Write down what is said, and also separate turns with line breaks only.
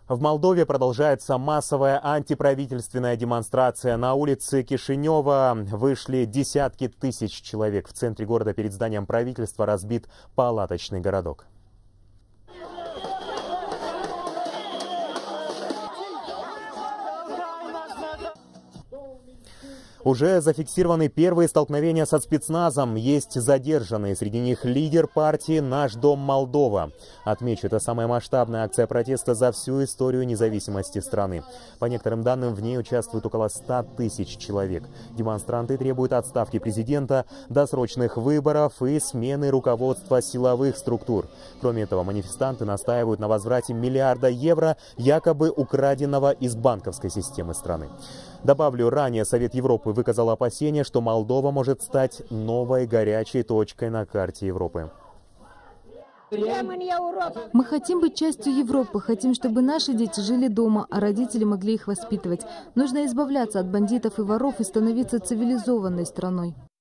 В Молдове продолжается массовая антиправительственная демонстрация. На улице Кишинева вышли десятки тысяч человек. В центре города перед зданием правительства разбит палаточный городок. Уже зафиксированы первые столкновения со спецназом. Есть задержанные. Среди них лидер партии «Наш дом Молдова». Отмечу, это самая масштабная акция протеста за всю историю независимости страны. По некоторым данным, в ней участвует около 100 тысяч человек. Демонстранты требуют отставки президента, досрочных выборов и смены руководства силовых структур. Кроме этого, манифестанты настаивают на возврате миллиарда евро, якобы украденного из банковской системы страны. Добавлю, ранее Совет Европы выказал опасения, что Молдова может стать новой горячей точкой на карте Европы.
Мы хотим быть частью Европы, хотим, чтобы наши дети жили дома, а родители могли их воспитывать. Нужно избавляться от бандитов и воров и становиться цивилизованной страной.